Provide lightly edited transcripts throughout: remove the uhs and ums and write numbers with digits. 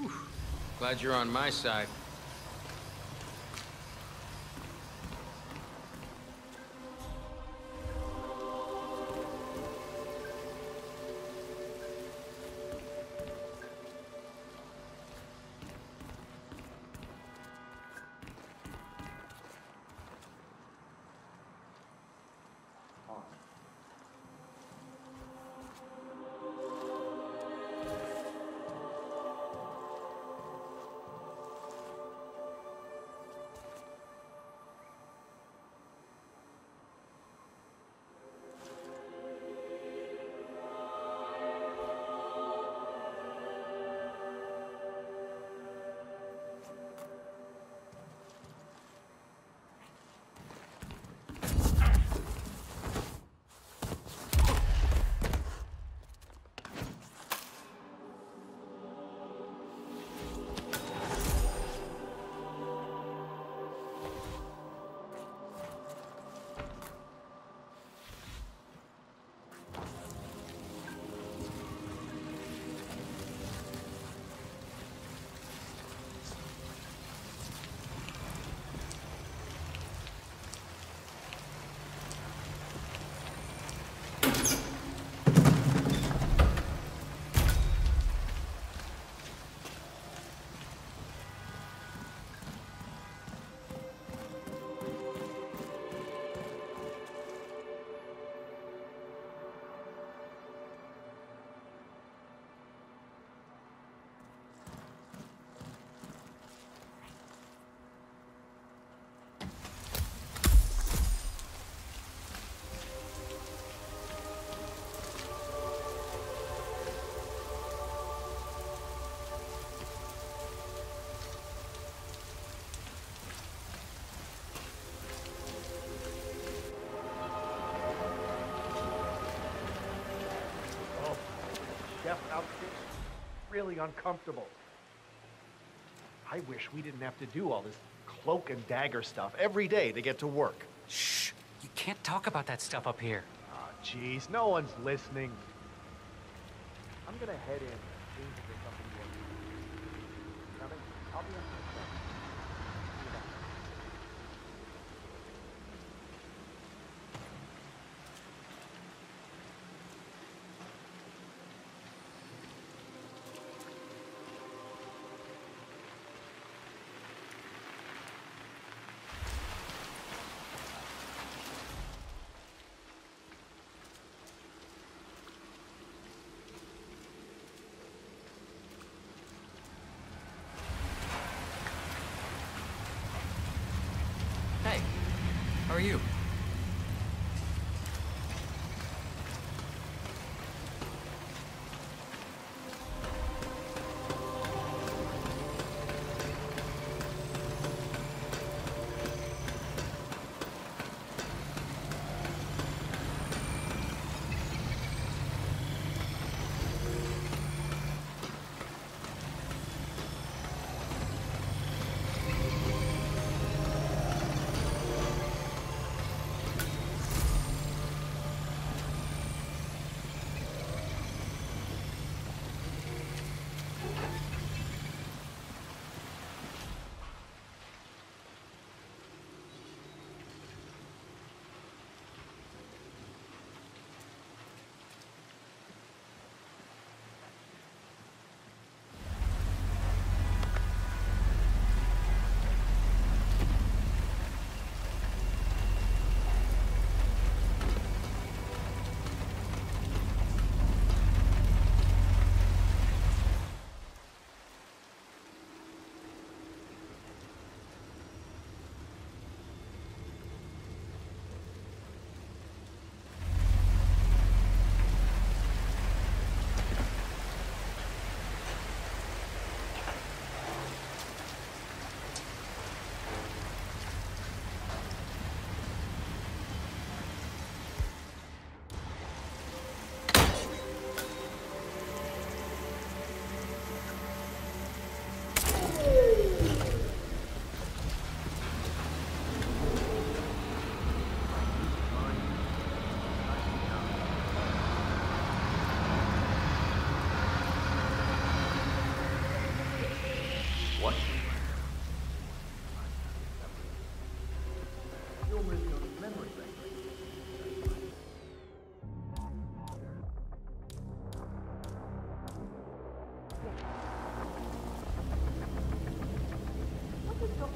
Glad you're on my side. Outfit's really uncomfortable. I wish we didn't have to do all this cloak and dagger stuff every day to get to work. Shh! You can't talk about that stuff up here. Oh, jeez, no one's listening. I'm gonna head in and change into something more. Coming? I'll be on my phone. See you back. Hey, how are you?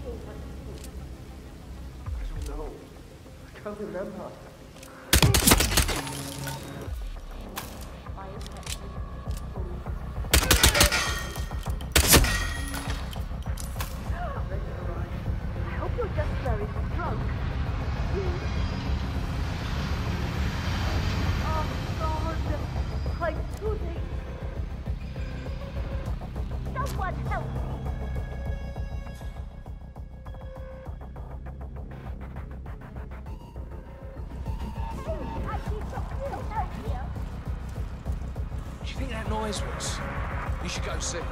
I don't know. I can't remember. I hope you're just very drunk. Oh, God. I'm shooting. Someone help me. Hey, I need some real help here. What do you think that noise was? You should go see.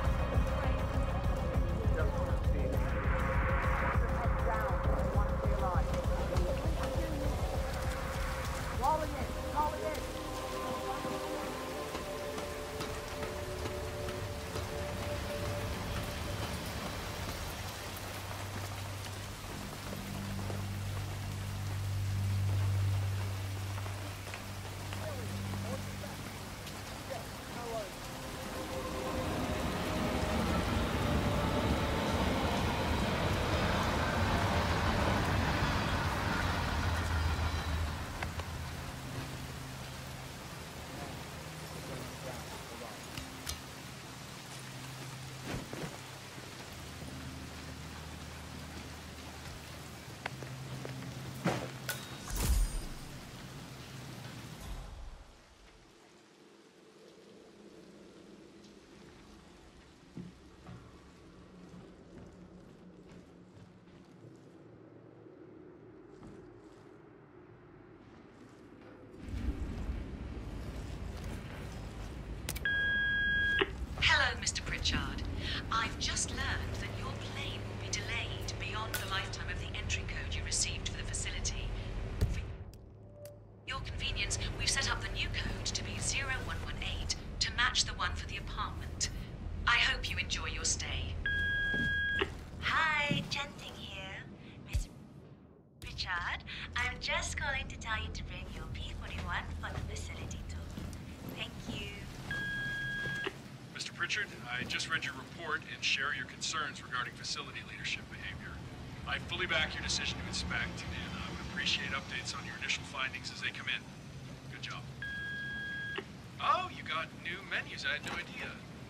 Hello, Mr. Pritchard. I've just learned that your plane will be delayed beyond the lifetime of the entry code you received for the facility. For your convenience, we've set up the new code to be 0118 to match the one for the apartment. I hope you enjoy your stay. Hi, Chanting here. Miss Pritchard, I'm just calling to tell you to bring your P41 for the facility tour. Thank you. Mr. Pritchard, I just read your report and share your concerns regarding facility leadership behavior. I fully back your decision to inspect, and I would appreciate updates on your initial findings as they come in. Good job. Oh, you got new menus. I had no idea.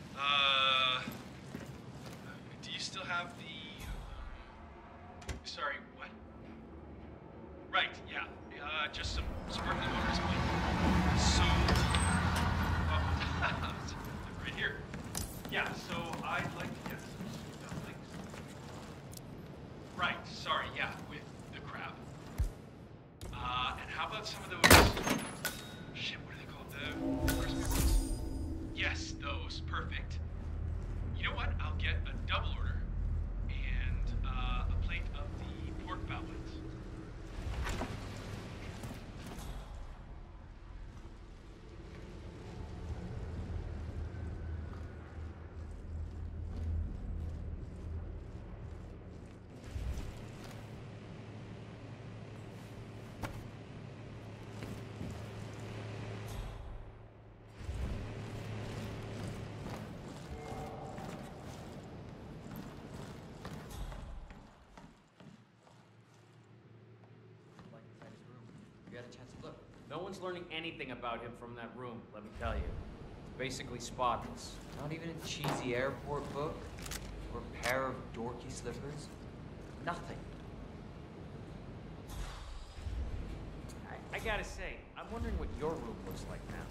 Do you still have the... sorry, what? Right, yeah. Just some sparkling waters, please. So... right here. Yeah, so I'd like to get some sweet dumplings. Right, sorry, yeah, with the crab. And how about some of those... Shit, what are they called? The crispy ones? Yes, those. Perfect. You know what? I'll get a double order and a plate of the pork ballots. You had a chance to look. No one's learning anything about him from that room, let me tell you. It's basically spotless. Not even a cheesy airport book? Or a pair of dorky slippers? Nothing. I gotta say, I'm wondering what your room looks like now.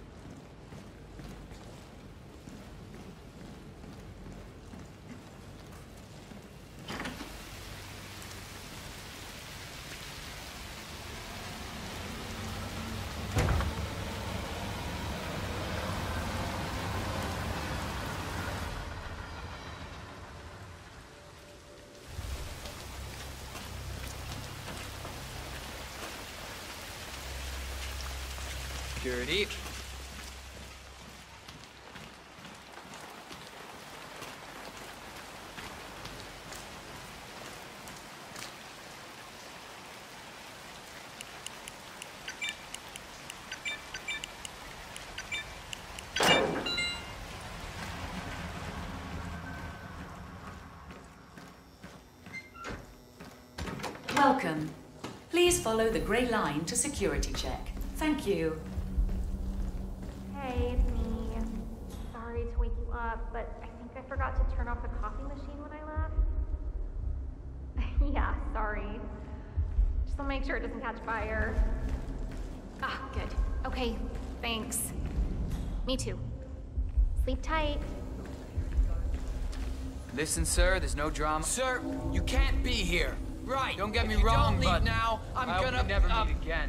Security. Welcome. Please follow the grey line to security check. Thank you. Hey, it's me. Sorry to wake you up, but I think I forgot to turn off the coffee machine when I left. Yeah, sorry. Just to make sure it doesn't catch fire. Ah, good. Okay, thanks. Me too. Sleep tight. Listen, sir, there's no drama. Sir, you can't be here. Right. Don't get me If you wrong, don't leave but now, I'm I hope gonna we never meet again.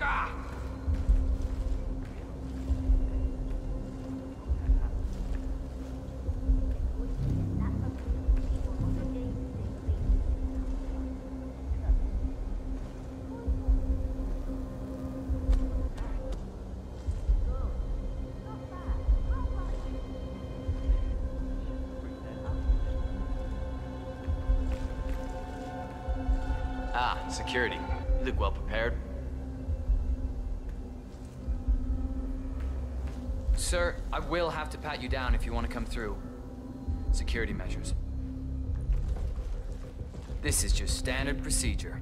Ah, security. You look well prepared. Sir, I will have to pat you down if you want to come through. Security measures. This is just standard procedure.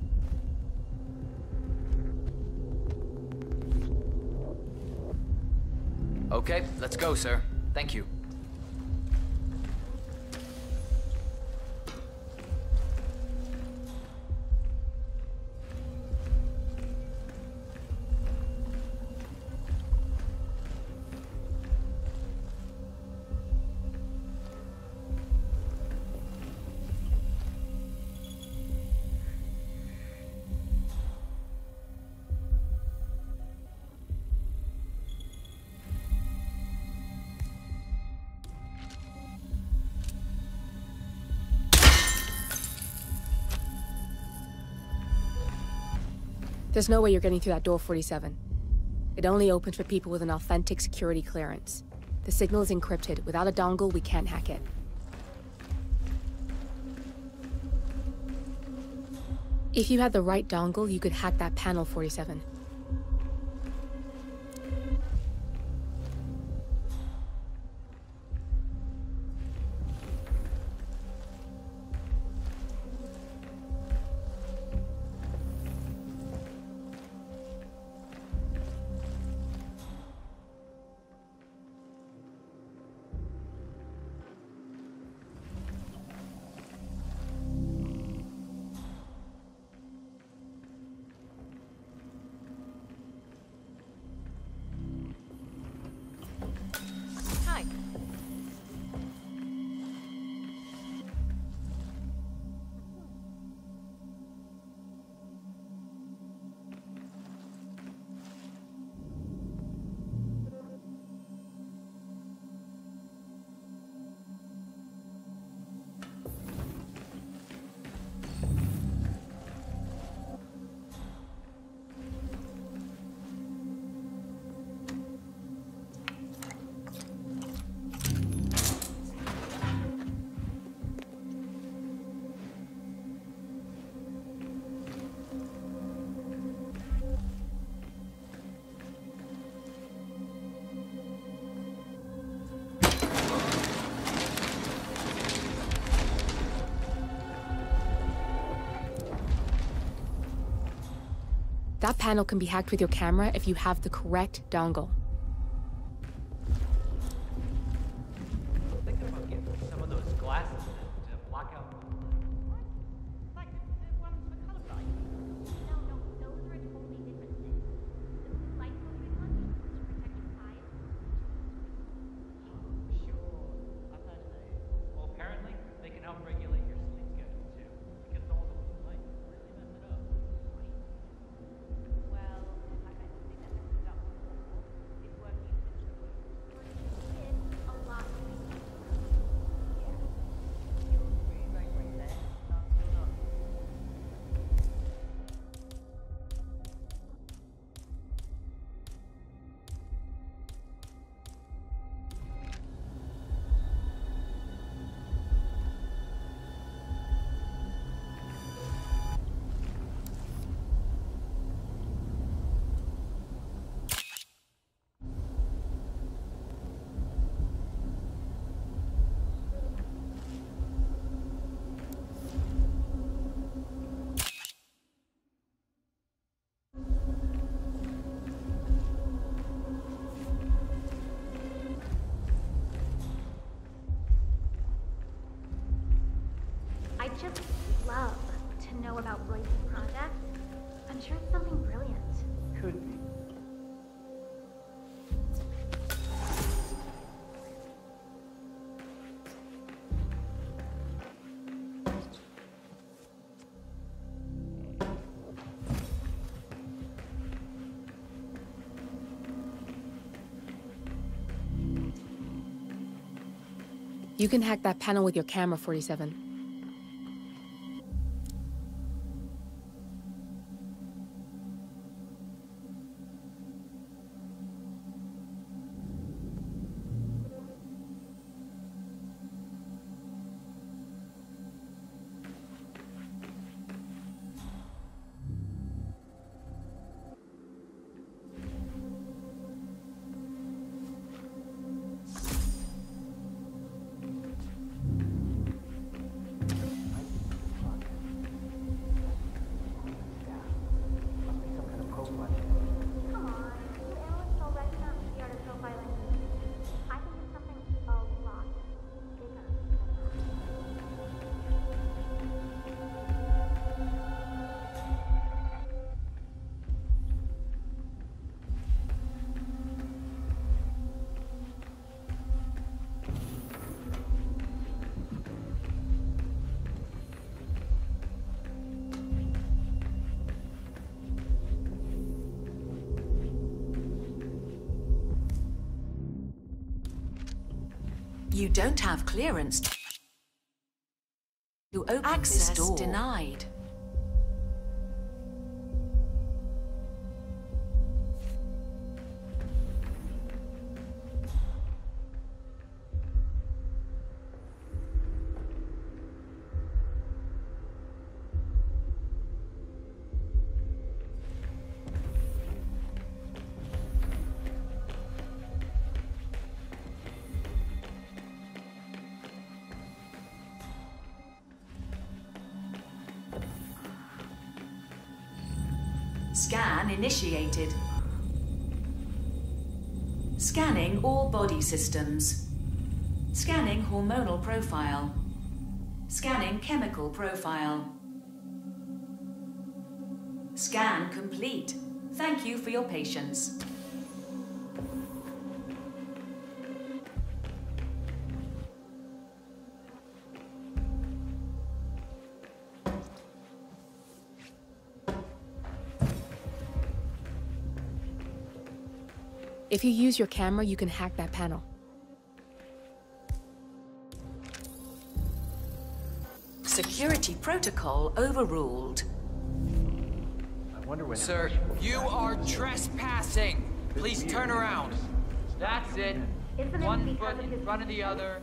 Okay, let's go, sir. Thank you. There's no way you're getting through that door, 47. It only opens for people with an authentic security clearance. The signal is encrypted. Without a dongle, we can't hack it. If you had the right dongle, you could hack that panel, 47. That panel can be hacked with your camera if you have the correct dongle. Thinking about getting some of those glasses to block out. Like the ones for colorblind? No, those are a totally different thing. The blue light filtering one is to protect your eyes. Sure. I thought well, apparently they can help regulate your sleep schedule too. Because all the blue light really mess it up. Well, I think that messes it up. just love to know about Royce's project. I'm sure it's something brilliant. Could be. You can hack that panel with your camera, 47. You don't have clearance to open this door. Access denied. Scan initiated. Scanning all body systems. Scanning hormonal profile. Scanning chemical profile. Scan complete. Thank you for your patience. If you use your camera, you can hack that panel. Security protocol overruled. I wonder when. Sir, you are trespassing. Please turn around. That's it. One foot in front of the other.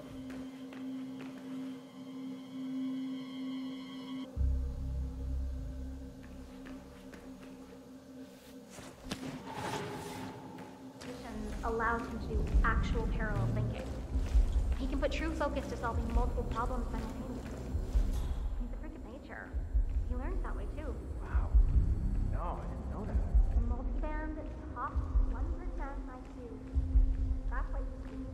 Allows him to do actual parallel thinking. He can put true focus to solving multiple problems simultaneously. He's a freak of nature. He learns that way too. Wow. No, I didn't know that. Multiband, top 1% IQ. That's like...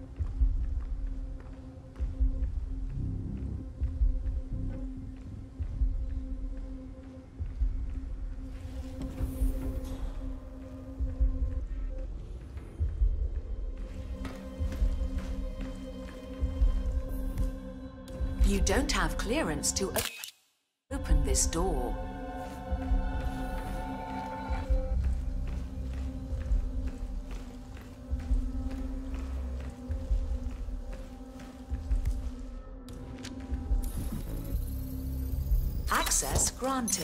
You don't have clearance to open this door. Access granted.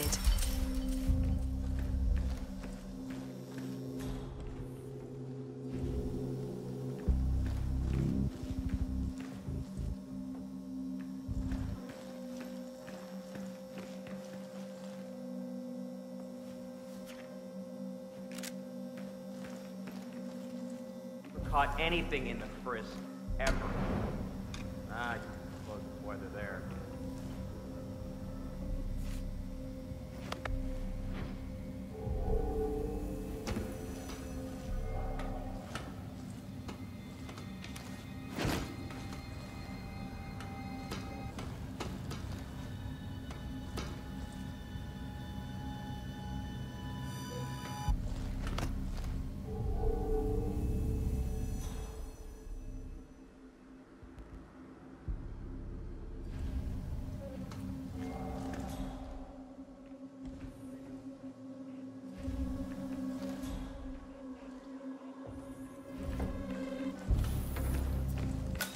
Caught anything in the frisk, ever. Ah, you can close the weather there.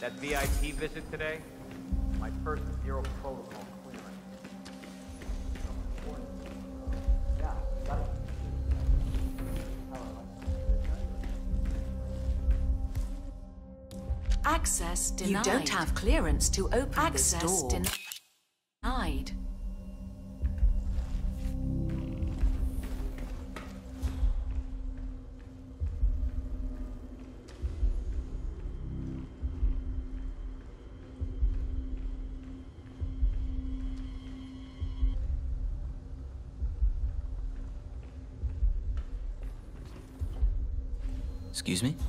That VIP visit today? My first Zero Protocol clearance. Yeah, got it. Access denied. You don't have clearance to open this door. Denied. Excuse me?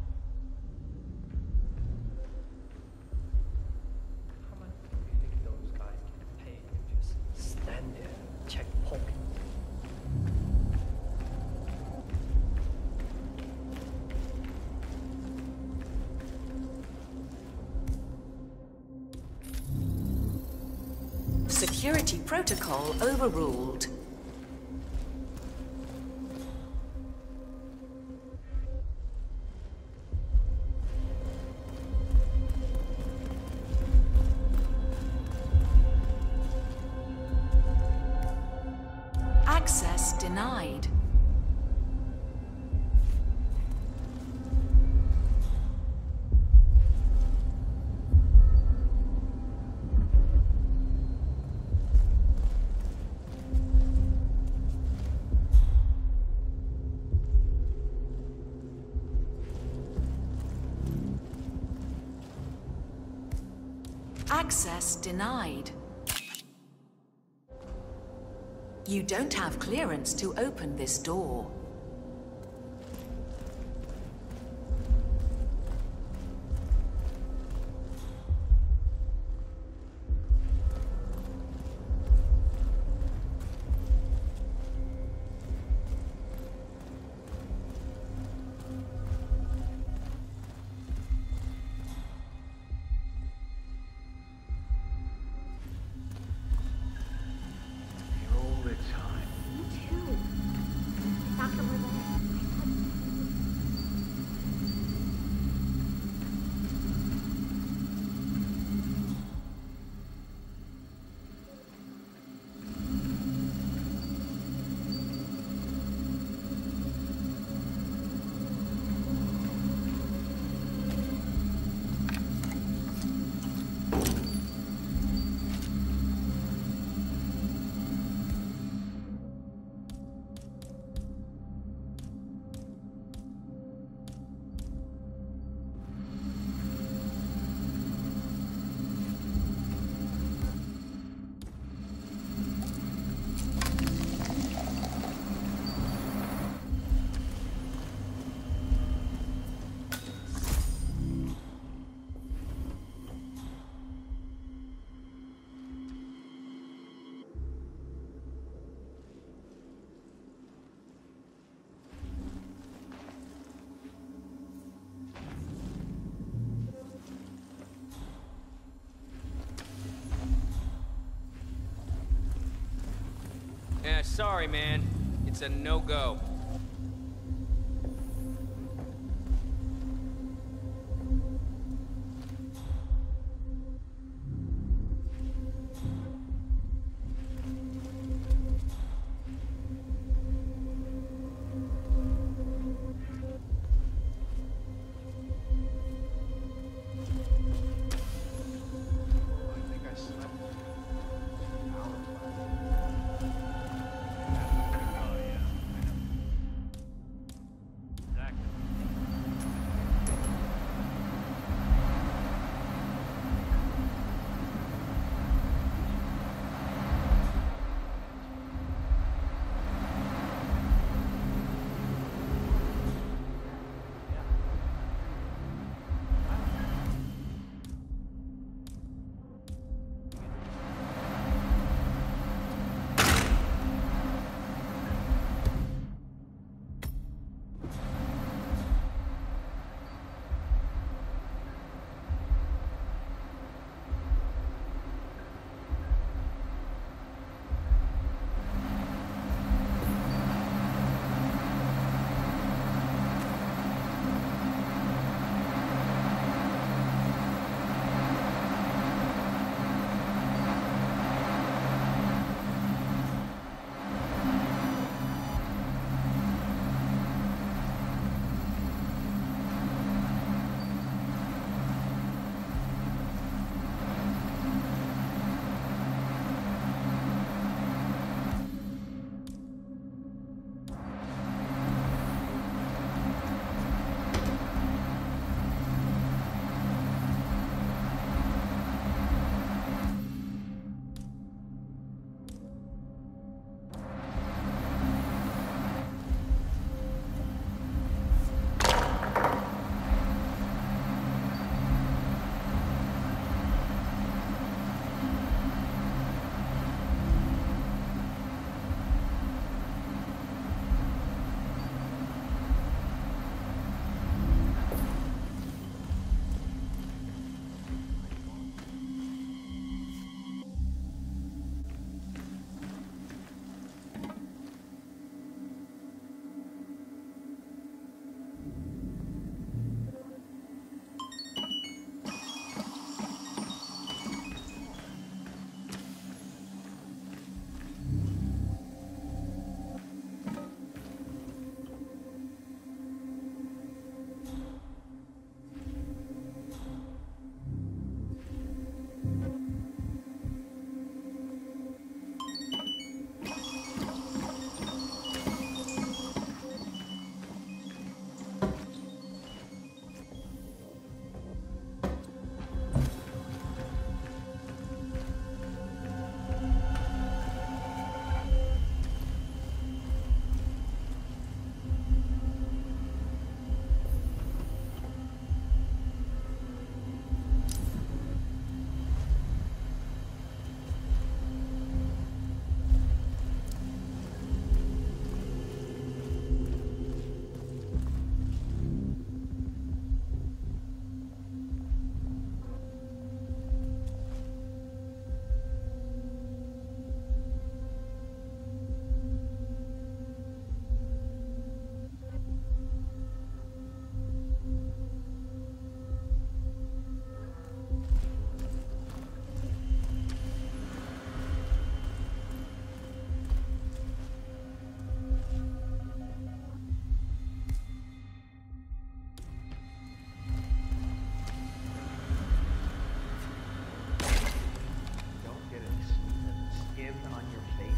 How much do you think those guys get paid to just stand there and check pockets? Security protocol overruled. Access denied. Access denied. You don't have clearance to open this door. Yeah, sorry, man. It's a no-go.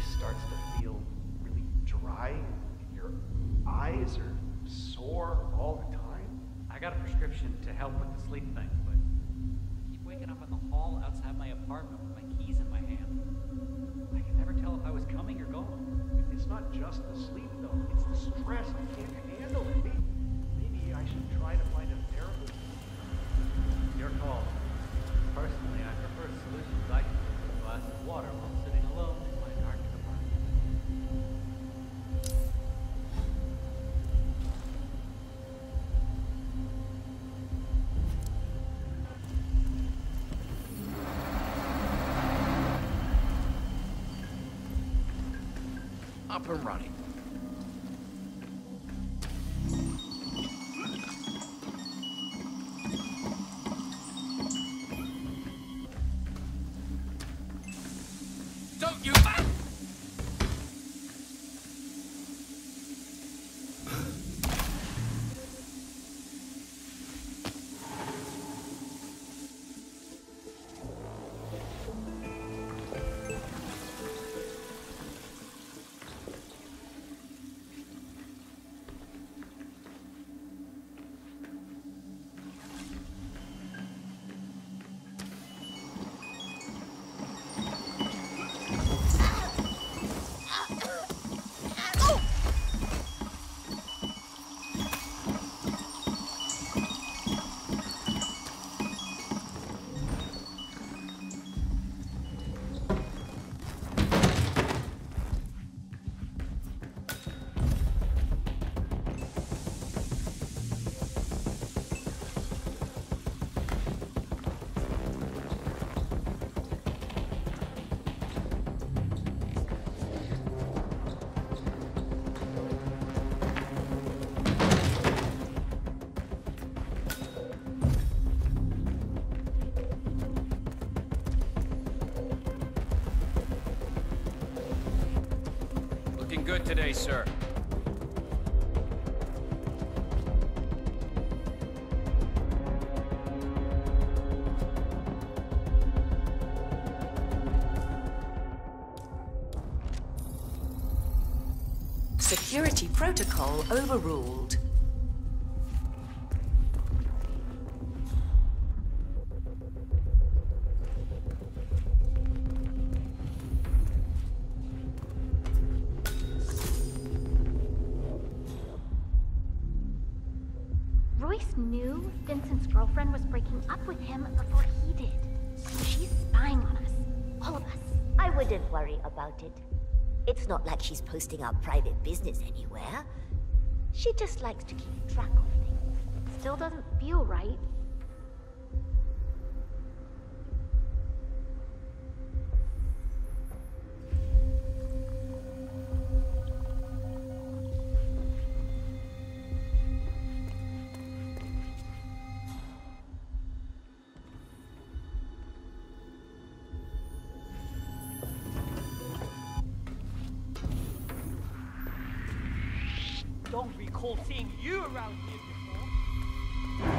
starts to feel really dry and your eyes are sore all the time? I got a prescription to help with the sleep thing, but I keep waking up in the hall outside my apartment with my keys in my hand. I can never tell if I was coming or going. It's not just the sleep, though. It's the stress. I can't handle it. Maybe I should try to find a therapist. Your call. Personally, I prefer solutions I can take with a glass of water while sitting alone in my dark apartment. Up and running. Don't you... Looking good today, sir. Security protocol overruled. Royce knew Vincent's girlfriend was breaking up with him before he did. She's spying on us. All of us. I wouldn't worry about it. It's not like she's posting our private business anywhere. She just likes to keep track of things. Still doesn't feel right. Don't recall seeing you around here before.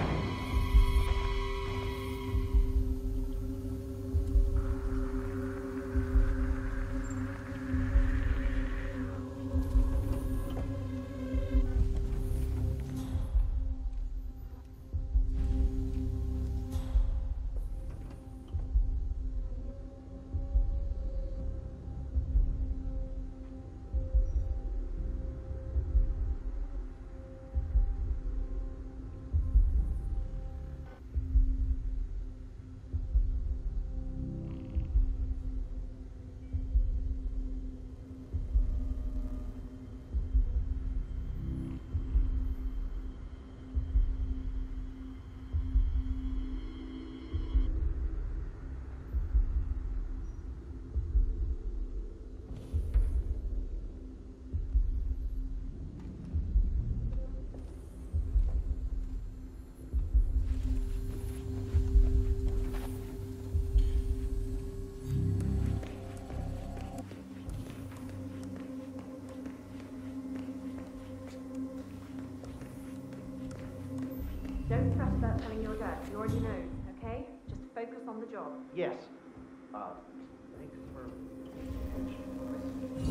Don't stress about telling your dad. He already knows, okay? Just focus on the job. Yes. Thanks for attention.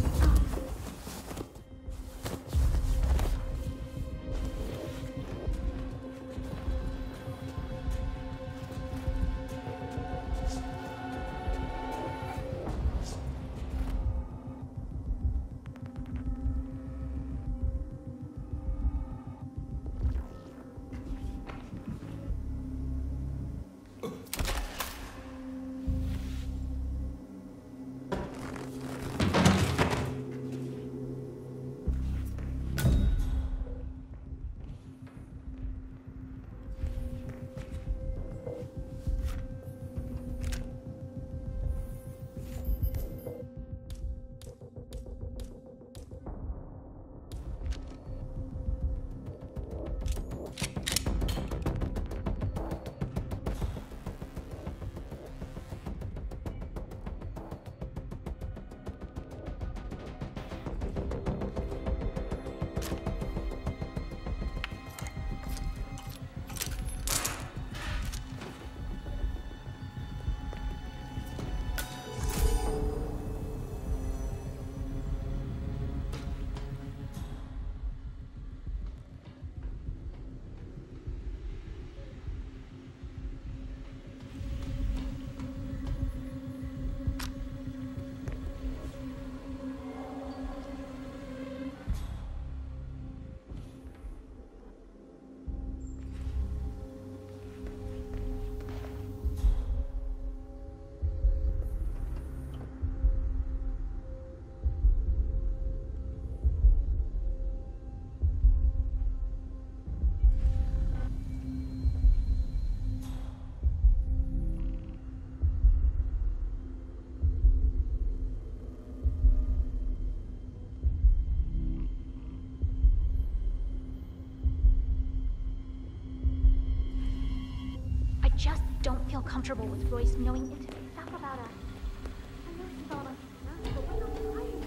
feel comfortable with Royce knowing intimate stuff about us. I know she's all about us, but we're not quiet.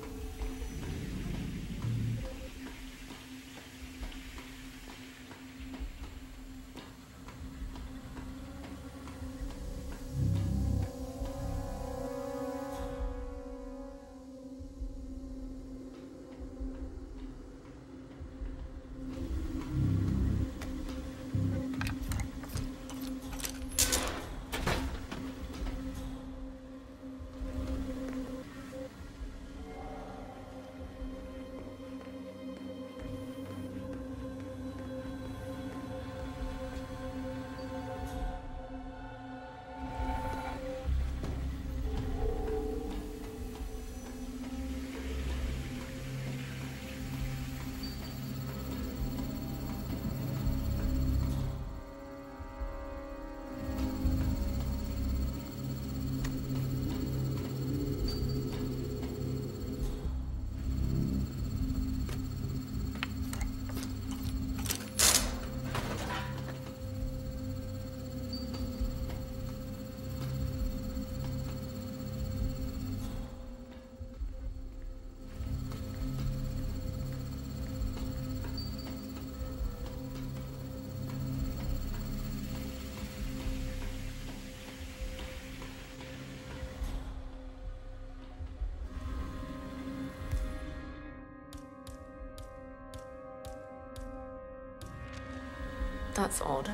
That's odd.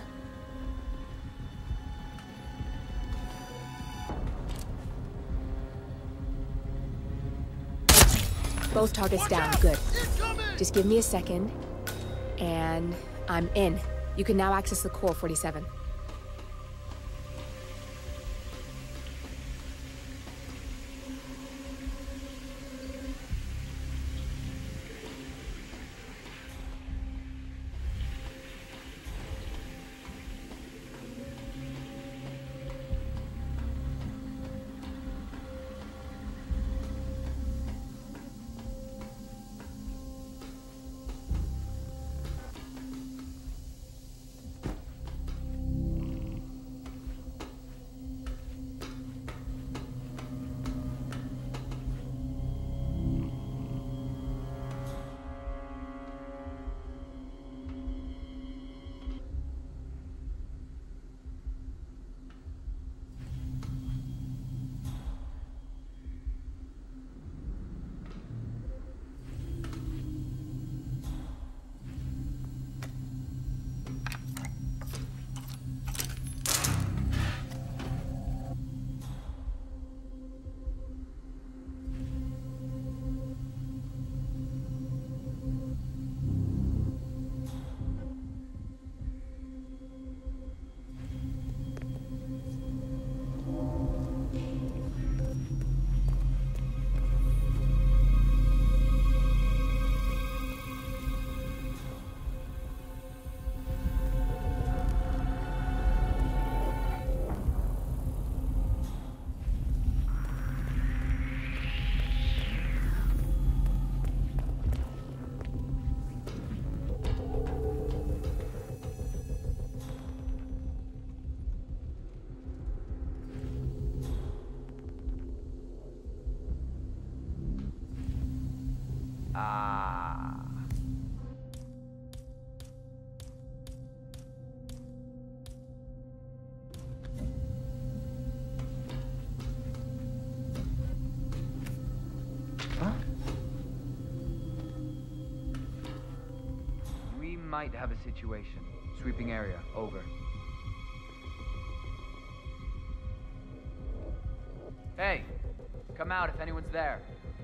Both targets down, good. Just give me a second, and I'm in. You can now access the core, 47. Might have a situation. Sweeping area, over. Hey, come out if anyone's there.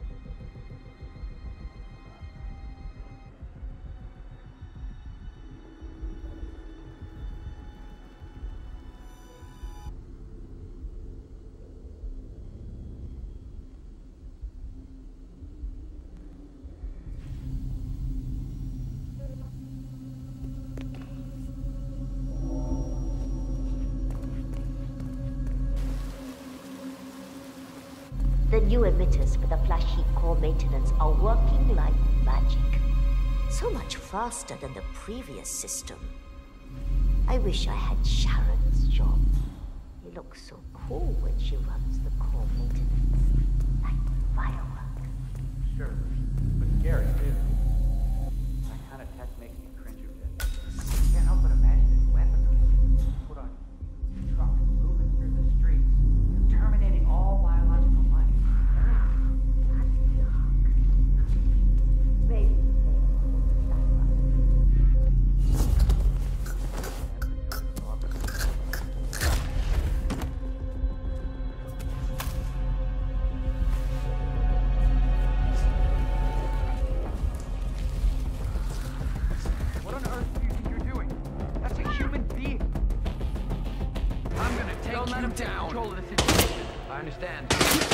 The new emitters for the flash heap core maintenance are working like magic. So much faster than the previous system. I wish I had Sharon's job. looks so cool when she runs the core maintenance. Like fireworks. Sure, but scary too. That kind of tech makes me cringe a bit. Can't help but imagine it's weaponized. Put on trucks moving through the streets, terminating all biological life. That's dark. Maybe. What on earth do you think you're doing? That's a human being. I'm gonna take you down. Take control of the situation. I understand.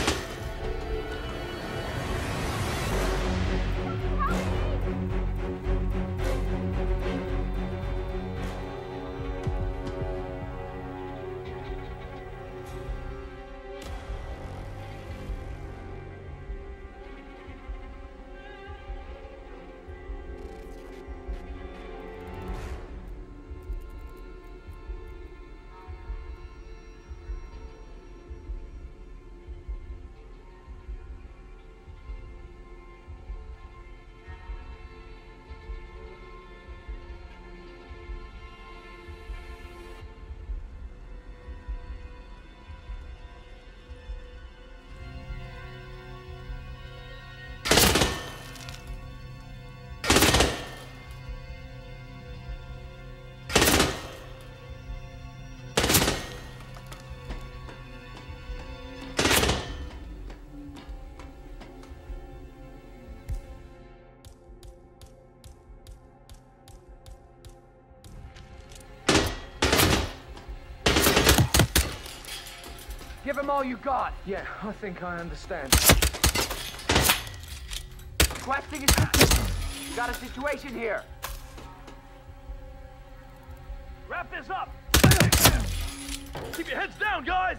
Give him all you got. Yeah, I think I understand. Requesting assistance. Got a situation here. Wrap this up! Keep your heads down, guys!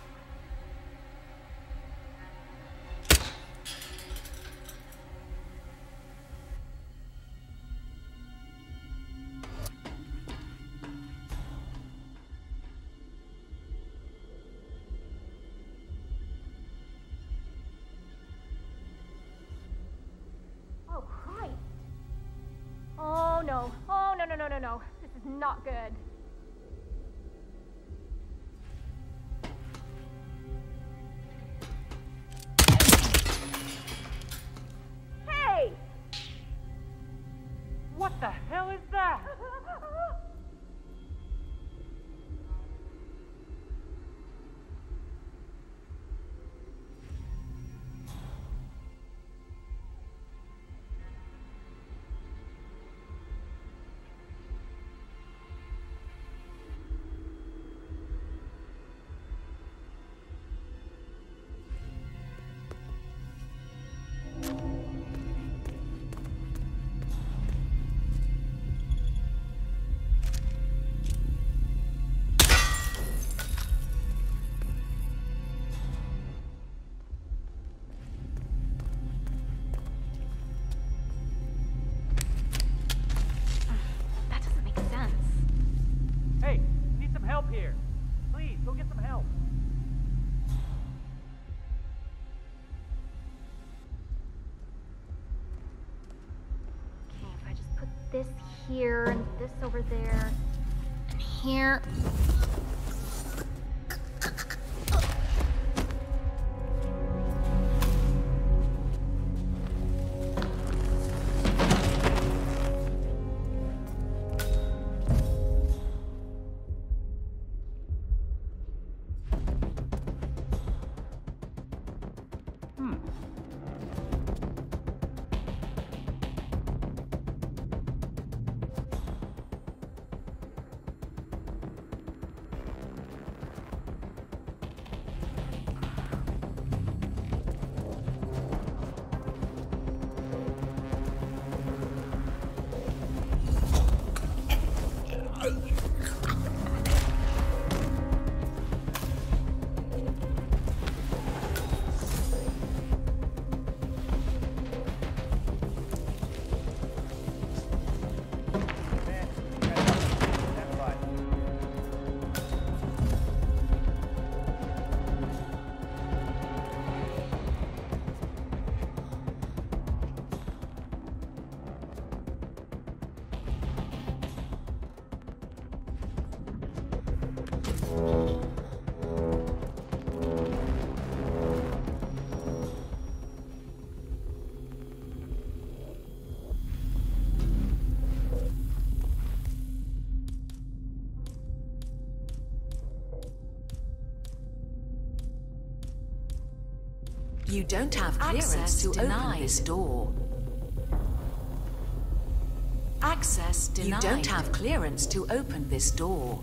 Oh, Christ. Oh, no. Oh, no, no, no, no, no. This is not good. Hey! What the hell is that? That doesn't make sense. Hey, we need some help here. Please, go get some help. Okay, if I just put this here and this over there and here. You don't have clearance to open this door. Access denied. You don't have clearance to open this door.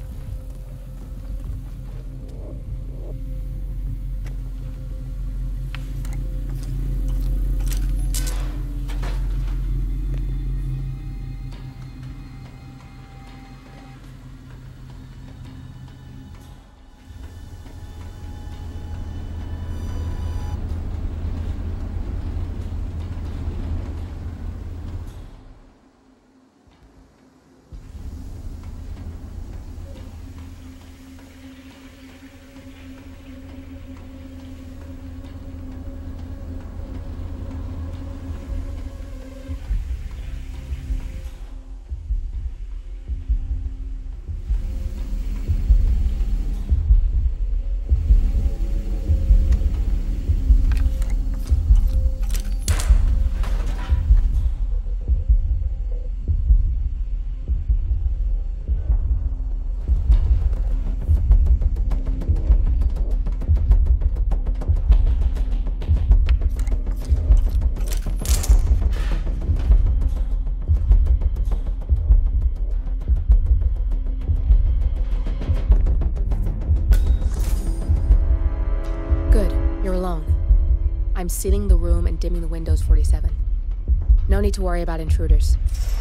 I'm sealing the room and dimming the windows, 47. No need to worry about intruders.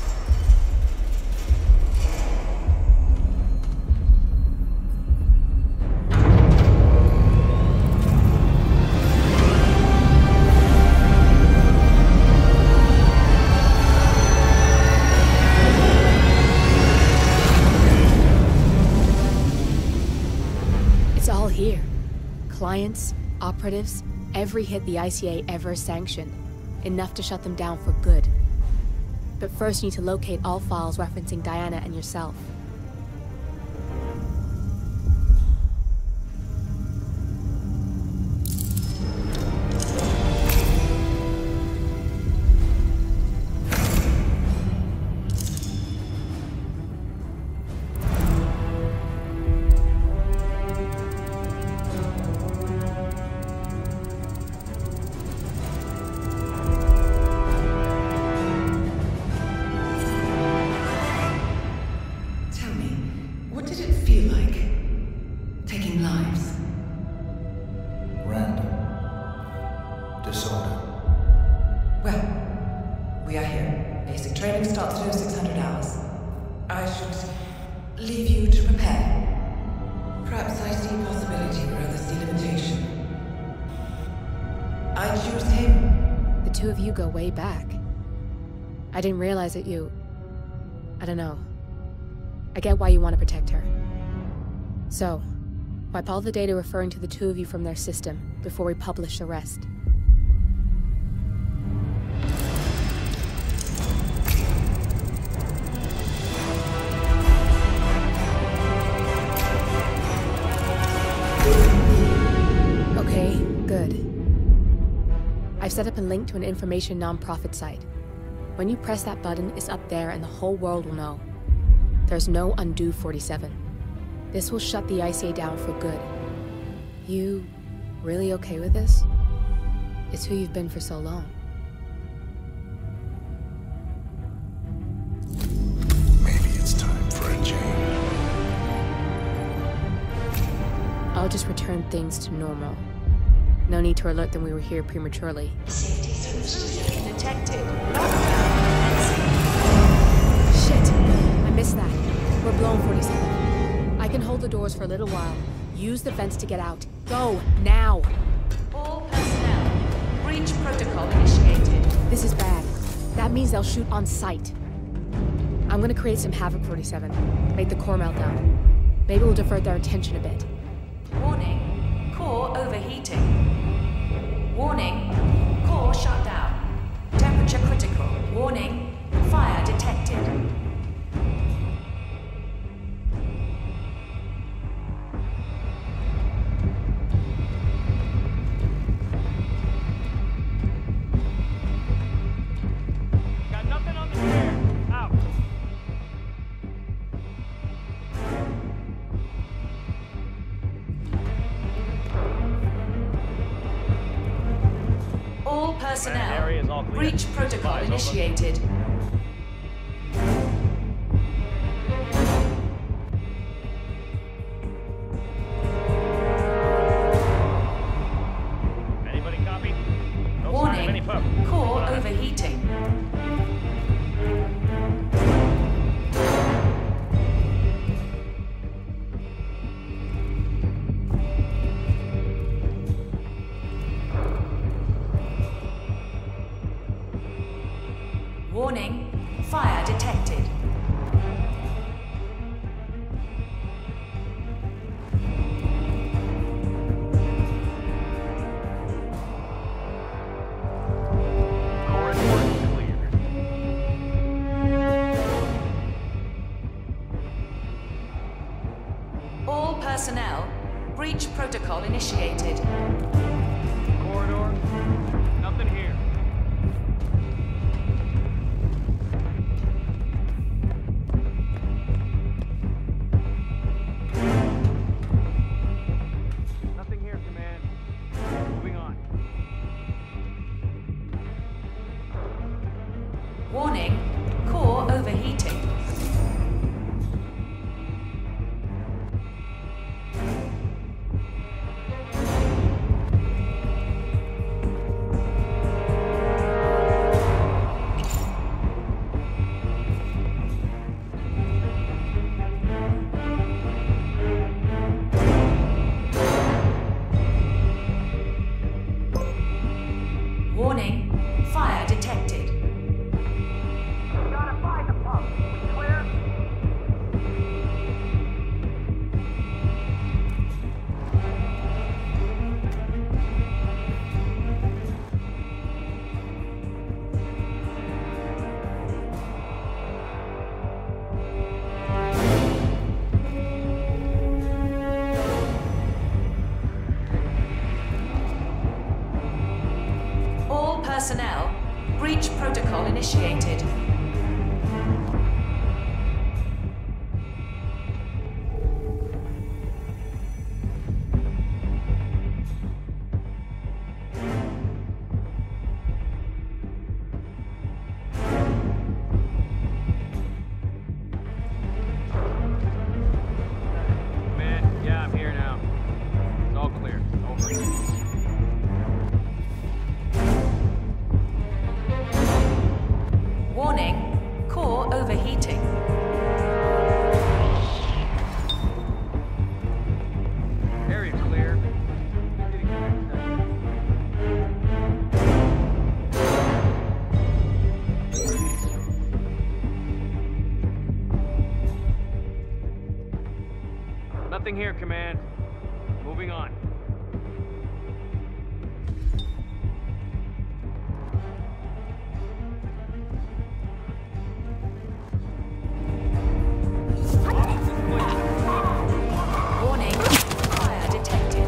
It's all here. Clients, operatives, every hit the ICA ever sanctioned. Enough to shut them down for good. But first you need to locate all files referencing Diana and yourself. I didn't realize that I don't know. I get why you want to protect her. So, wipe all the data referring to the two of you from their system before we publish the rest. Okay, good. I've set up a link to an information non-profit site. When you press that button, it's up there and the whole world will know. There's no undo, 47. This will shut the ICA down for good. You really okay with this? It's who you've been for so long. Maybe it's time for a change. I'll just return things to normal. No need to alert them we were here prematurely. Detected. Shit! I missed that. We're blown, 47. I can hold the doors for a little while. Use the vents to get out. Go, now! All personnel. Breach protocol initiated. This is bad. That means they'll shoot on sight. I'm gonna create some havoc, 47. Make the core melt down. Maybe we'll divert their attention a bit. Warning. Core overheating. Warning. Core shut down. Temperature critical. Warning. Fire detected. All clear. Breach protocol initiated. Anybody copy? No sign of Warning. any pup. Core overheating. Warning. Fire detected. Corridor clear. All personnel. Breach protocol initiated. Corridor. Nothing here. Nothing here, Command. Moving on. Warning. Core overheating. Warning. Fire detected. Gotta find the pump. We clear? All personnel. Breach protocol initiated. Command, yeah, I'm here now. It's all clear. Over. Warning. Core overheating. Area clear. Getting Nothing here, Command. Moving on. Warning. Fire detected.